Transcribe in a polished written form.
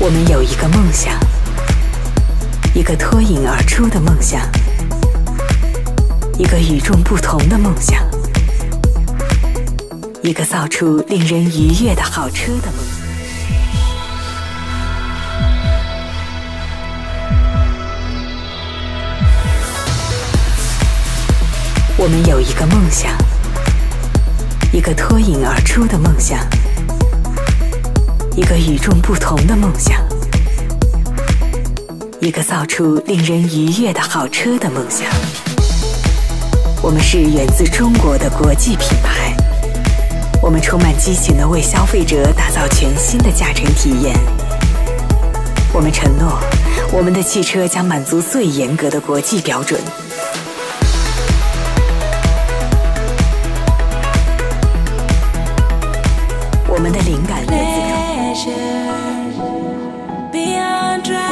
我们有一个梦想，一个脱颖而出的梦想，一个与众不同的梦想，一个造出令人愉悦的好车的梦想。我们有一个梦想，一个脱颖而出的梦想，一个与众不同的梦想，一个造出令人愉悦的好车的梦想。我们是源自中国的国际品牌，我们充满激情地为消费者打造全新的驾乘体验。我们承诺，我们的汽车将满足最严格的国际标准。我们的灵感来自